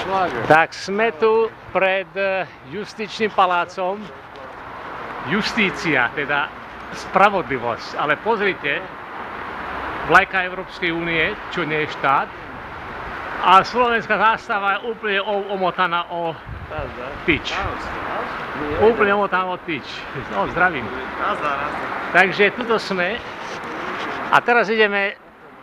Tak sme tu pred justičným palácom. Justícia, teda spravodlivosť. Ale pozrite, vlajka Európskej únie, čo nie je štát, a slovenská zástava je úplne omotaná o tyč. Úplne omotaná o tyč. No, zdravím. Takže tuto sme. A teraz ideme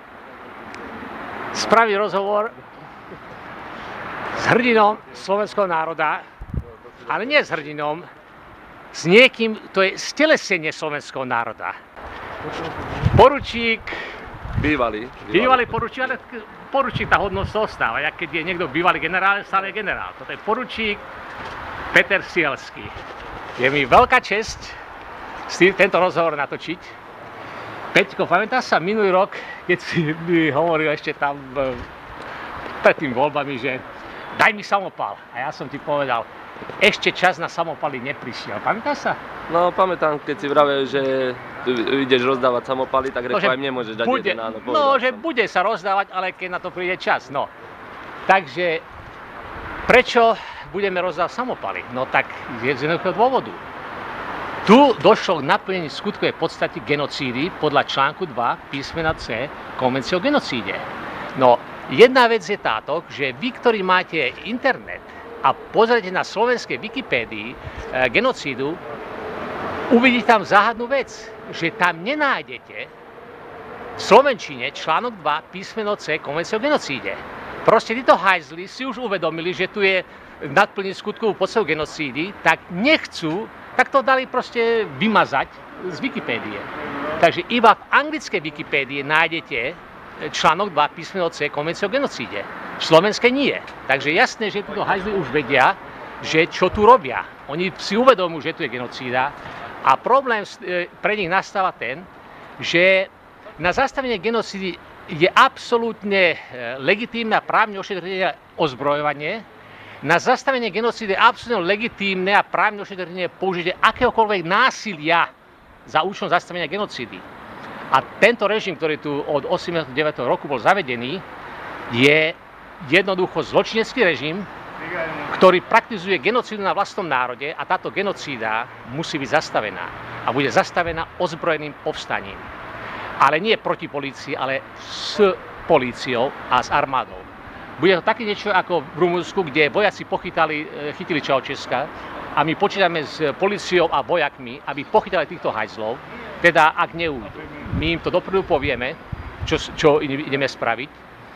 spraviť rozhovor s hrdinom slovenského národa, ale nie s hrdinom, s niekým, to je stelesenie slovenského národa. Poručík, Bývalý poručík, ale poručík, tá hodnosť ostáva. Jak keď je niekto bývalý generál, stále je generál. Toto je poručík Peter Sielský. Je mi veľká česť tento rozhovor natočiť. Peťko, pamätáš sa minulý rok, keď si mi hovoril ešte tam pred tým voľbami, že daj mi samopal. A ja som ti povedal, ešte čas na samopaly neprišiel. Pamätáš sa? No, pamätám, keď si vravel, že tu ideš rozdávať samopaly, tak aj mne môžeš dať jeden, áno. No, že bude sa rozdávať, ale keď na to príde čas, no. Takže, prečo budeme rozdávať samopaly? No tak z jednoduchého dôvodu. Tu došlo k naplneniu skutkovej podstate genocídy podľa článku 2 písmena C Konvencie o genocíde. No, jedna vec je táto, že vy, ktorí máte internet a pozrite na slovenskej Wikipédii genocídu, uvidíte tam záhadnú vec, že tam nenájdete v slovenčine článok 2 písmeno C Konvencie o genocíde. Proste títo hajzli si už uvedomili, že tu je naplnenie skutkovú podstate genocídy, tak nechcú, tak to dali proste vymazať z Wikipédie. Takže iba v anglickej Wikipédii nájdete článok 2 písmeno C Konvencie o genocíde. V slovenskej nie. Takže jasné, že títo hajzli už vedia, že čo tu robia. Oni si uvedomujú, že tu je genocída. A problém pre nich nastáva ten, že na zastavenie genocídy je absolútne legitímne a právne ošetrené ozbrojovanie. Na zastavenie genocídy je absolútne legitímne a právne ošetrené použitie akéhokoľvek násilia za účelom zastavenia genocídy. A tento režim, ktorý tu od 89. roku bol zavedený, je jednoducho zločinecký režim, ktorý praktizuje genocídu na vlastnom národe, a táto genocída musí byť zastavená. A bude zastavená ozbrojeným povstaním. Ale nie proti polícii, ale s políciou a s armádou. Bude to také niečo ako v Rumunsku, kde vojaci chytili Čaučeska, a my počítame s políciou a vojakmi, aby pochytali týchto hajzlov, teda ak neújdu. My im to dopredu povieme, čo ideme spraviť,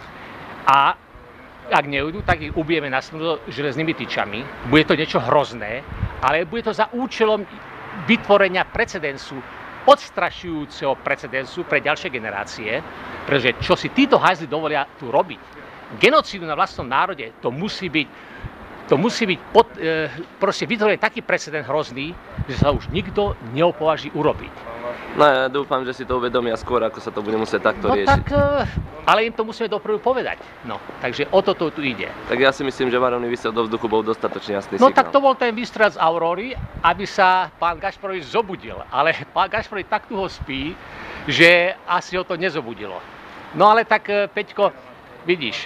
a ak neújdu, tak ich ubijeme na smrť železnými tyčami. Bude to niečo hrozné, ale bude to za účelom vytvorenia precedensu, odstrašujúceho precedensu pre ďalšie generácie, pretože čo si títo hajzli dovolia tu robiť, genocídu na vlastnom národe, to musí byť proste vytvorený taký precedent hrozný, že sa už nikto neopováži urobiť. No ja dúfam, že si to uvedomia skôr, ako sa to bude musieť takto riešiť. Tak, ale im to musíme dopredu povedať. No, takže o to tu ide. Tak ja si myslím, že varovný výstrel do vzduchu bol dostatočne jasný signál. No tak to bol ten výstrel z Aurory, aby sa pán Gašparovič zobudil. Ale pán Gašparovič tak tu ho spí, že asi ho to nezobudilo. No ale tak, Peťko, vidíš,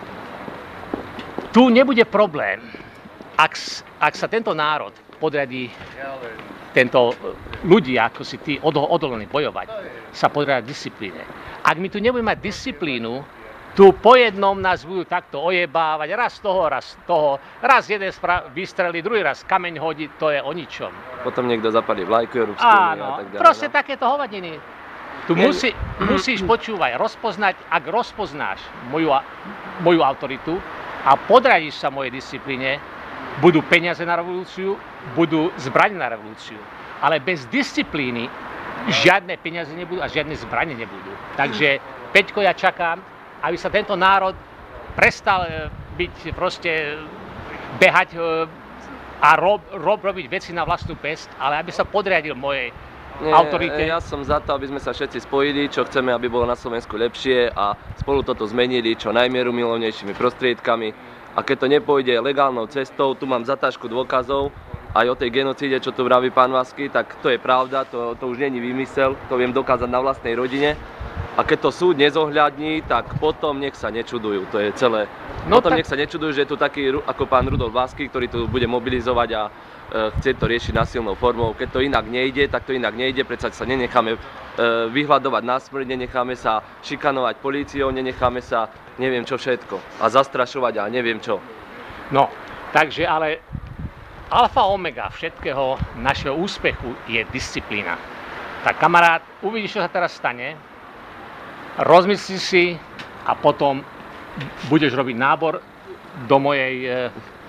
tu nebude problém, ak sa tento národ podriadí, tento ľudia, ako si tí odhodlaní bojovať, sa podriadia disciplíne. Ak my tu nebudeme mať disciplínu, tu po jednom nás budú takto ojebávať, raz toho, raz jeden vystrelí, druhý raz kameň hodí, to je o ničom. Potom niekto zapalí vlajku Európskej únie a tak ďalej. Proste takéto hovadiny. Tu musíš počúvať, rozpoznať, ak rozpoznáš moju autoritu a podriadiš sa mojej disciplíne, budú peniaze na revolúciu, budú zbrane na revolúciu. Ale bez disciplíny žiadne peniaze nebudú a žiadne zbrane nebudú. Takže, Peťko, ja čakám, aby sa tento národ prestal byť proste behať a robiť veci na vlastnú päsť, ale aby sa podriadil mojej autorite. Ja som za to, aby sme sa všetci spojili, čo chceme, aby bolo na Slovensku lepšie, a spolu toto zmenili čo najmierumilovnejšími prostriedkami. A keď to nepôjde legálnou cestou, tu mám zatážku dôkazov aj o tej genocíde, čo tu vraví pán Vasky, tak to je pravda, to už není výmysel, to viem dokázať na vlastnej rodine. A keď to súd nezohľadní, tak potom nech sa nečudujú, to je celé. No Potom tak... nech sa nečudujú, že je tu taký ako pán Rudolf Vásky, ktorý tu bude mobilizovať a chce to riešiť násilnou formou. Keď to inak nejde, tak to inak nejde, predsa sa nenecháme vyhľadovať na smrť, nenecháme sa šikanovať políciou, nenecháme sa neviem čo všetko a zastrašovať a neviem čo. No, takže ale alfa omega všetkého našeho úspechu je disciplína. Tak kamarát, uvidíš, čo sa teraz stane, rozmyslíš si a potom budeš robiť nábor do mojej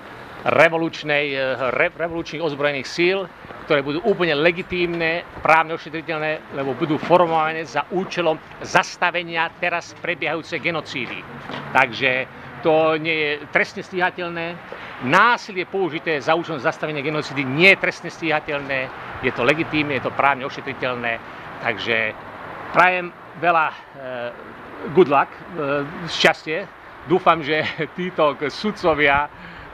revolučných ozbrojených síl, ktoré budú úplne legitímne, právne ošetriteľné, lebo budú formované za účelom zastavenia teraz prebiehajúcej genocídy. Takže to nie je trestne stíhateľné. Násilie použité za účelom zastavenia genocídy nie je trestne stíhateľné, je to legitímne, je to právne ošetriteľné. Takže prajem veľa good luck, šťastie. Dúfam, že títo sudcovia,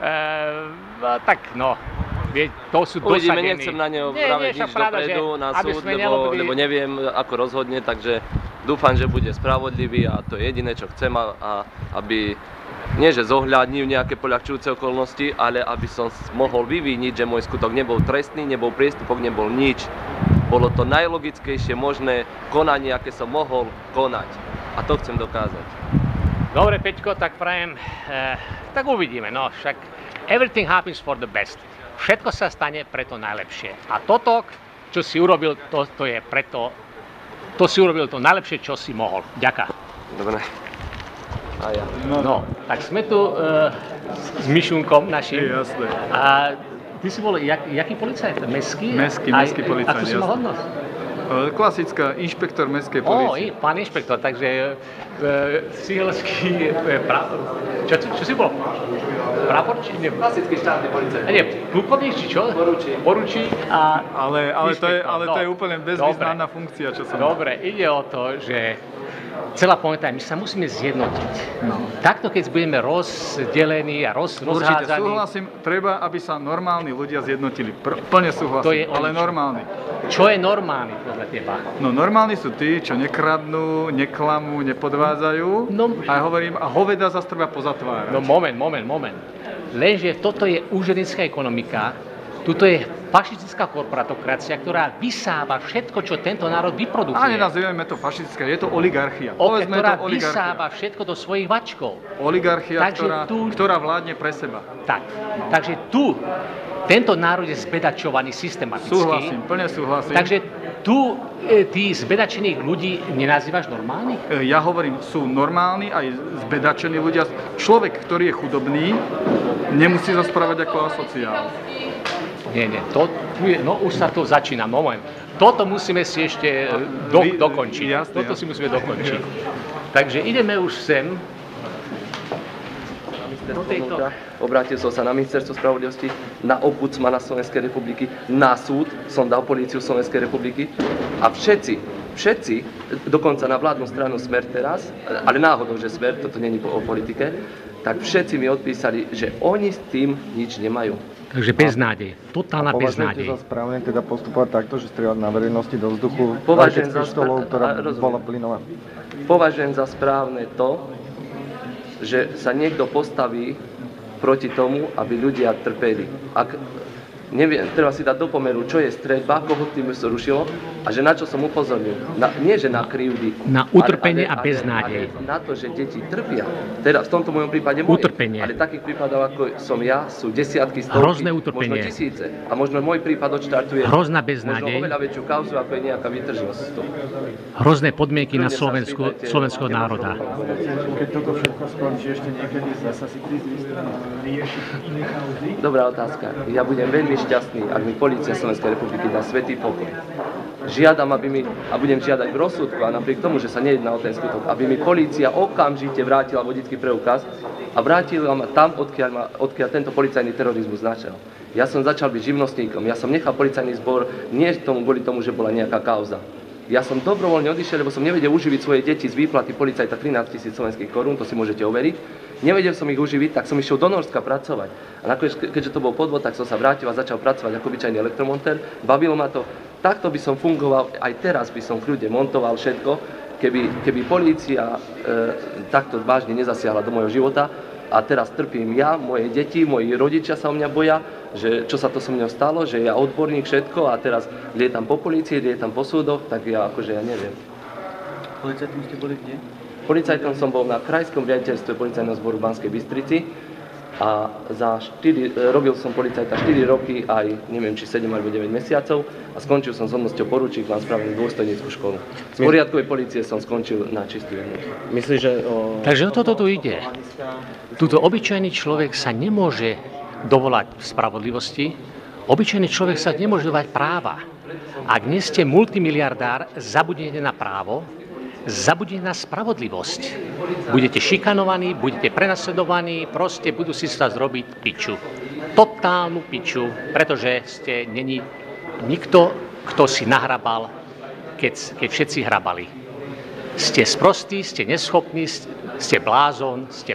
tak no, to sú dosadení. Uvidíme, nechcem na neho vraviť nič dopredu na súd, lebo neviem, ako rozhodne, takže dúfam, že bude spravodlivý a to je jediné, čo chcem, aby nie že zohľadnil nejaké poľahčujúce okolnosti, ale aby som mohol vyviniť, že môj skutok nebol trestný, nebol priestupok, nebol nič. Bolo to najlogickejšie možné konanie, aké som mohol konať. A to chcem dokázať. Dobre, Peťko, tak prajem, tak uvidíme, no však everything happens for the best. Všetko sa stane pre to najlepšie. A toto, čo si urobil, to je preto, to si urobil to najlepšie, čo si mohol. Ďakujem. Dobre. A ja. No, tak sme tu s Mišunkom našim. Je jasné. A ty si bol, jaký policajt? Mestský? Mestský policajt, akú si mal hodnosť? Klasická, inšpektor mestskej polície. Pán inšpektor, takže cihelský, čo si bol? Praporčík? Klasický štátny policajt. Nie, plukovník či čo? Poručík a Ale to je úplne bezvýznamná dobre. funkcia, čo som... Dobre, ide o to, že celá pointa, my sa musíme zjednotiť. No. Takto, keď budeme rozdelení a Určite rozhádzaní... súhlasím, treba, aby sa normálni ľudia zjednotili. Plne súhlasím, To je ale normálni. Čo je normálny podľa teba? No normálni sú tí, čo nekradnú, neklamú, nepodvádzajú. No. A hovorím, a hoveda zase treba pozatvárať. No moment. Lenže toto je úžernická ekonomika, tuto je fašistická korporatokracia, ktorá vysáva všetko, čo tento národ vyprodukuje. A nenazývame to fašistická, je to oligarchia. Ktorá vysáva všetko do svojich vačkov. Oligarchia, Takže ktorá vládne pre seba. Tak, takže tu tento národ je zbedačovaný systematicky. Súhlasím, plne súhlasím. Takže tu tí zbedačených ľudí nenazývaš normálnych? Ja hovorím, sú normálni aj zbedačení ľudia. Človek, ktorý je chudobný, nemusí sa správať ako asociál. Nie, už sa to začína, moment. Toto musíme si ešte dokončiť. Jasne, Toto si musíme dokončiť. Takže ideme už sem. Obrátil som sa na ministerstvo spravodlivosti, na ombudsmana Slovenskej republiky, na súd, som dal políciu Slovenskej republiky a všetci, dokonca na vládnu stranu Smer teraz, ale náhodou, že Smer, toto není o politike, tak všetci mi odpísali, že oni s tým nič nemajú. Takže beznádej, totálna beznádej. Považujete za správne teda postupovať takto, že strieľať na verejnosti do vzduchu Považujem za pištolou, ktorá bola plynová? Považujem za správne to, že sa niekto postaví proti tomu, aby ľudia trpeli. Neviem, treba si dať do pomeru, čo je streľba, koho tým zrušilo a že na čo som upozornil. Nie, že na krivdy. Na utrpenie a beznádej. Ale na to, že deti trpia. Teda v tomto mojom prípade utrpenie. Ale takých prípadov, ako som ja, sú desiatky, stovky, hrozné utrpenie. možno tisíce. A možno môj prípad odštartuje hrozná beznádej. Možno oveľa väčšiu kauzu, ako je nejaká vytržnosť. Hrozné podmienky na slovenského národa. Keď toto všetko skončí, ešte niekedy zasa si prísť riešiť iné kauzy? Dobrá otázka. Ja budem veľmi šťastný, ak mi polícia Slovenskej republiky dá svätý pokoj. Žiadam, a budem žiadať v rozsudku, a napriek tomu, že sa nejedná o ten skutok, aby mi polícia okamžite vrátila vodický preukaz a vrátila ma tam, odkiaľ tento policajný terorizmus začal. Ja som začal byť živnostníkom, ja som nechal policajný zbor nie kvôli tomu, že bola nejaká kauza. Ja som dobrovoľne odišiel, lebo som nevedel uživiť svoje deti z výplaty policajta 13 000 slovenských korún, to si môžete overiť. Nevedel som ich uživiť, tak som išiel do Nórska pracovať. A nakoniec, keďže to bol podvod, tak som sa vrátil a začal pracovať ako obyčajný elektromontér. Bavilo ma to. Takto by som fungoval, aj teraz by som v kľude montoval všetko. keby polícia takto vážne nezasiahla do môjho života a teraz trpím ja, moje deti, moji rodičia sa o mňa boja, že čo sa to so mňou stalo, že ja odborník všetko a teraz lietam po polícii, lietam po súdoch, tak ja neviem. Policajtom ste boli kde? Policajtom som bol na krajskom riaditeľstve policajného zboru v Banskej Bystrici a robil som policajta 4 roky, aj neviem, či 7 alebo 9 mesiacov a skončil som s hodnosťou poručík, mám spravenú dôstojnícku školu. Z poriadkovej polície som skončil na čistú jednotku. Myslíš, že Takže o toto tu ide. Tuto obyčajný človek sa nemôže dovolať spravodlivosti, obyčajný človek sa nemôže dovolať práva. Ak nie ste multimiliardár, zabudnete na právo, zabudnete na spravodlivosť. Budete šikanovaní, budete prenasledovaní, proste budú si sa zrobiť piču. Totálnu piču, pretože ste není nikto, kto si nahrabal, keď všetci hrabali. Ste sprostí, ste neschopní, ste blázon, ste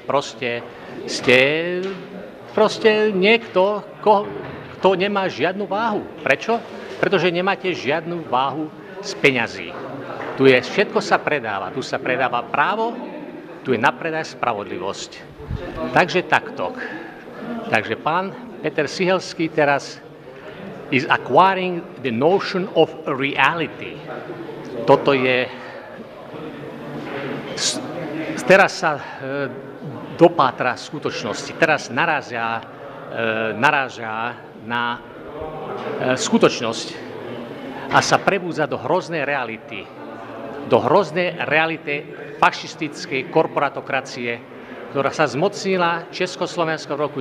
niekto, kto nemá žiadnu váhu. Prečo? Pretože nemáte žiadnu váhu z peňazí. Tu je, všetko sa predáva. Tu sa predáva právo, tu je na predaj spravodlivosť. Takže takto. Takže pán Peter Sihelský teraz is acquiring the notion of reality. Toto je... Teraz sa dopátra skutočnosti. Teraz naráža na skutočnosť a sa prebúdza do hroznej reality. Do hroznej reality fašistickej korporatokracie, ktorá sa zmocnila Československa v roku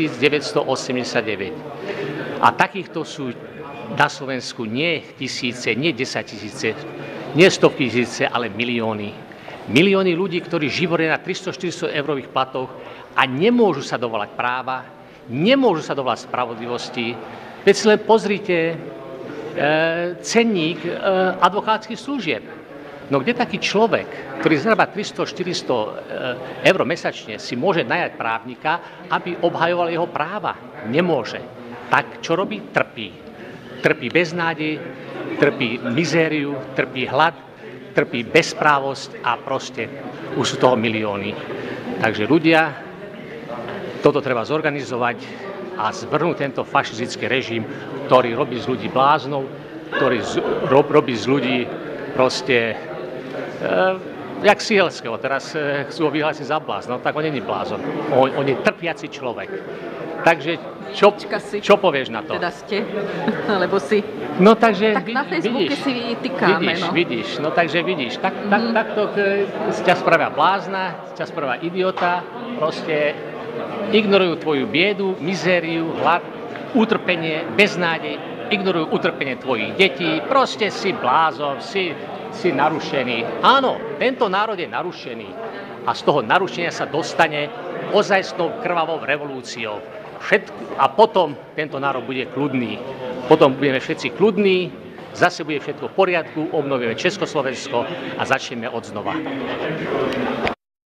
1989. A takýchto sú na Slovensku nie tisíce, nie 10 tisíce, nie stovky tisíce, ale milióny. Milióny ľudí, ktorí živoria na 300-400 eurových platoch a nemôžu sa dovolať práva, nemôžu sa dovolať spravodlivosti. Veď si len pozrite cenník advokátskych služieb. No kde taký človek, ktorý zarába 300-400 eur mesačne, si môže najať právnika, aby obhajoval jeho práva? Nemôže. Tak čo robí? Trpí. Trpí beznádej, trpí mizériu, trpí hlad, trpí bezprávosť a proste už sú toho milióny. Takže ľudia, toto treba zorganizovať a zvrhnúť tento fašistický režim, ktorý robí z ľudí bláznov, ktorý robí z ľudí proste jak Sihelského, teraz chcú ho vyhlásiť za blázna, no tak on nie je blázon, on je trpiaci človek. Takže čo povieš na to? Teda ste, alebo si. No takže tak na Facebooke si vytýkáme, vidíš, no takže vidíš, takto ťa spravia blázna, ťa spravia idiota, proste ignorujú tvoju biedu, mizériu, hlad, utrpenie, beznádej, ignorujú utrpenie tvojich detí, proste si blázon, si narušený. Áno, tento národ je narušený a z toho narušenia sa dostane ozajstnou krvavou revolúciou. A potom tento národ bude kľudný. Potom budeme všetci kľudní, zase bude všetko v poriadku, obnovíme Československo a začneme od znova.